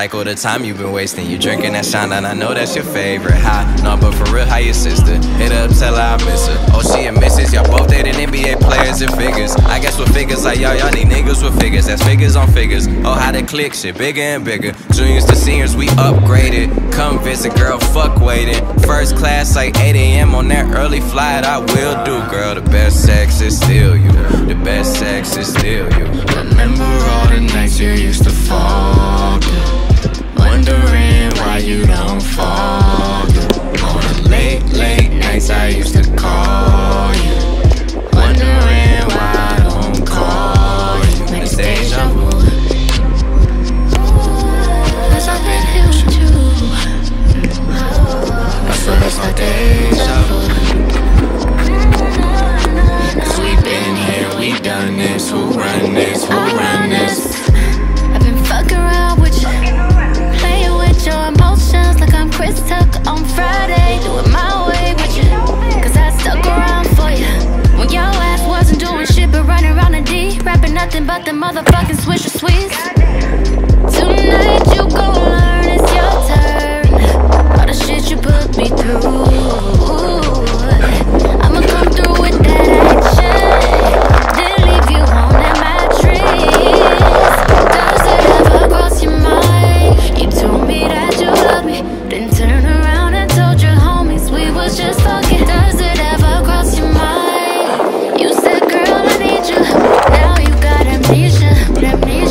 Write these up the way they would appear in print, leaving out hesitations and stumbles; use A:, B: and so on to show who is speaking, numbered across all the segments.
A: cycle the time you've been wasting. You drinking that shine and I know that's your favorite. Hi, no, but for real, how your sister? Hit her up, tell her I miss her. Oh, she a missus, y'all both dating NBA players and figures. I guess with figures like y'all need niggas with figures. That's figures on figures. Oh, how the click shit, bigger and bigger. Juniors to seniors, we upgraded. Come visit, girl, fuck waiting. First class like 8 AM on that early flight, I will do, girl. The best sex is still you. The best sex is still you.
B: Remember all the nights you used to fall, wondering why you don't fall. All the late, late nights I used to call you, wondering why I don't call you. It's deja vu, 'cause I've been here with you. I swear it's like deja vu, 'cause we've been here, we done this. Who run this? Who run this?
C: I've been fucking around with you, playing with your emotions like I'm Chris Tucker on Friday. Do it my way with you, 'cause I stuck around for you when your ass wasn't doing shit but running around the D, rapping nothing but the motherfucking Swisher Sweets. Tonight you gon' learn it's your turn. All the shit you put me through, I'ma come through with that action, then leave you on that mattress. Does it ever cross your mind? You told me that you love me, then turn around and told your homies we was just fucking. Does it ever cross your mind? You said, girl, I need you. Now you got amnesia.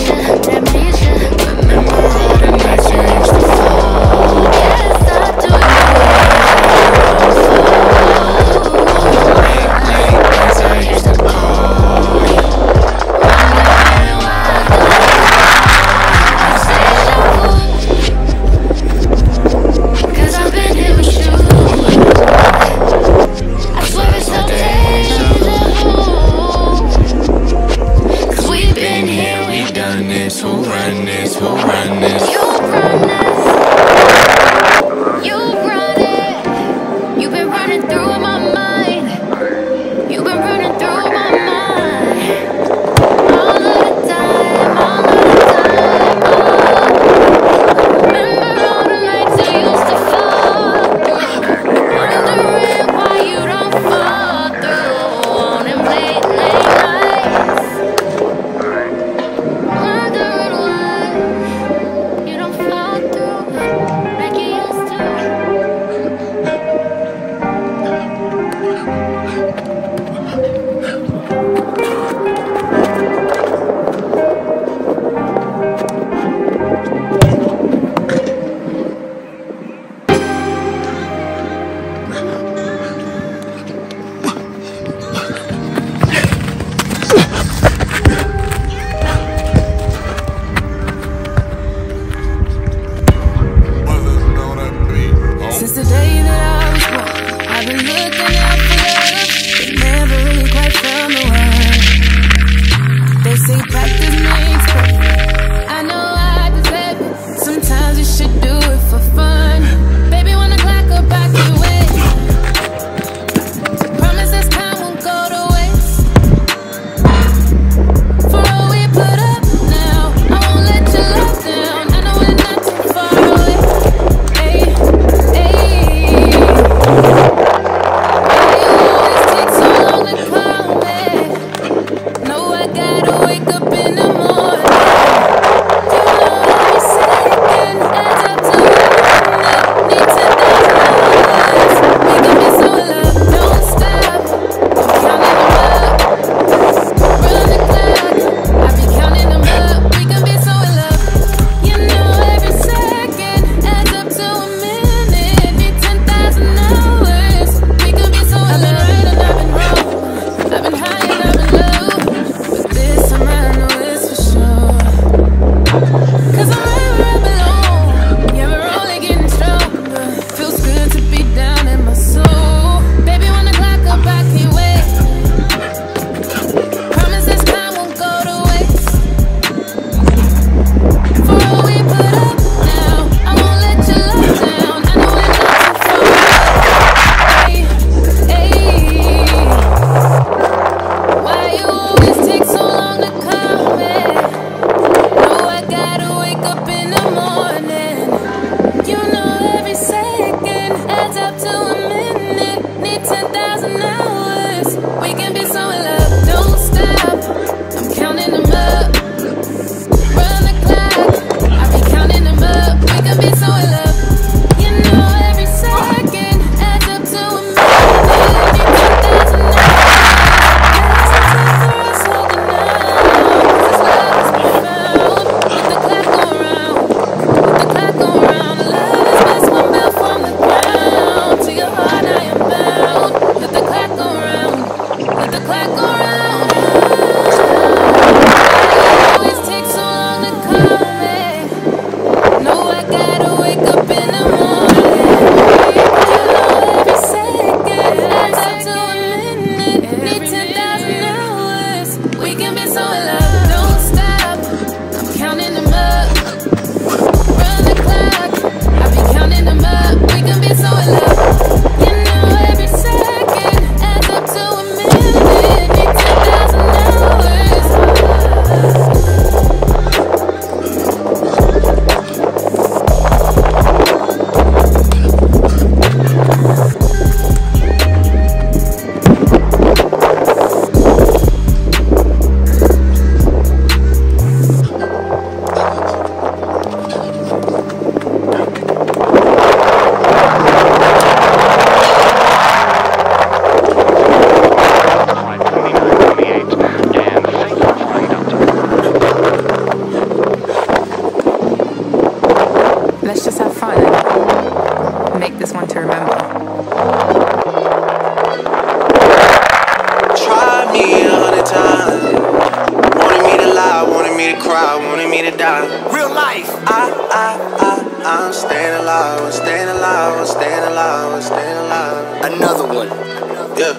D: Real life.
E: I'm staying alive, I'm staying alive, I'm staying alive, I'm staying alive.
D: Another one.
E: Yeah.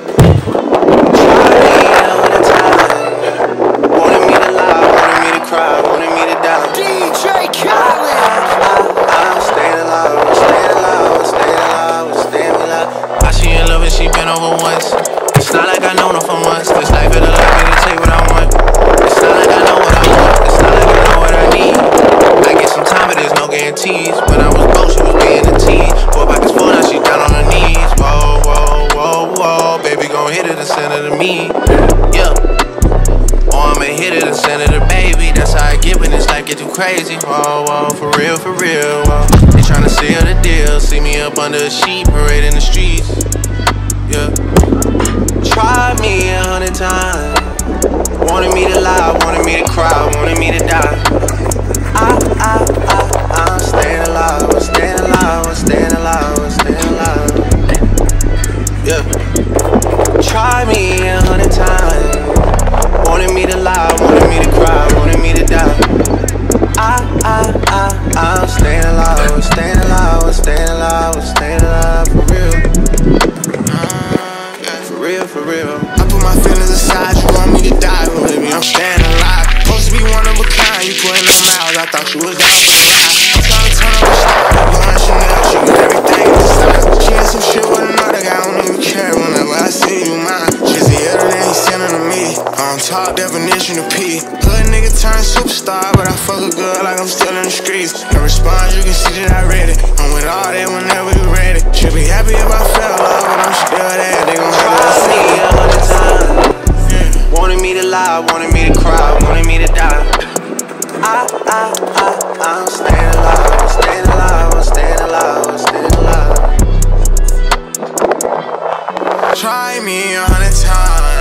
E: Try me 100 times. Wanted me to lie, wanted me to cry, wanted me to die.
D: DJ Khaled.
E: I'm staying alive, I'm staying alive, I'm staying alive, I'm staying alive.
B: Why she in love and she been over once? It's not like I know her for months. This life it'll allow me to take what I want. It's not like I know what I want. It's not like I know what I need. I get some time, but there's no guarantees. When I was broke, she was being a tease. 4 pockets full, now she down on her knees. Whoa, whoa, whoa, whoa. Baby gon' hit it and send it to me. Yeah. Or I'ma hit it and send it to baby. That's how I get when this life get too crazy. Whoa, whoa, for real, whoa. They tryna seal the deal. See me up under a sheet, parade in the streets. Yeah.
E: Tried me 100 times. Wanted me to lie, wanted me to cry, wanted me to die. I'm staying alive, I'm staying alive, I'm staying alive, I'm staying alive. Yeah. Try me 100 times. Wanted me to lie, wanted me to cry, wanted me to die. I'm staying alive, I'm staying alive, I'm staying alive, I'm staying alive for real. For real.
B: I put my feelings aside, you want me to die, but baby, I'm staying alive. Supposed to be one of a kind, you putting them miles, I thought you was down to slide. I'm trying to turn up a star, blowing Chanel, she got everything in style. She had some shit with another guy, I don't even care whenever I see you mine. She's the other than he's sending to me, on top definition of P. Hood nigga turned superstar, but I fuck her good like I'm still in the streets. Her response, you can see that I read it. I'm with all that whenever you ready. She'll be happy if I fell off, but I'm still there. They gon'
E: Tried me 100 times. Wanted me to lie, wanted me to cry, wanted me to die. I'm staying alive, I'm staying alive, I'm staying alive, I'm staying alive.
B: Try me 100 times.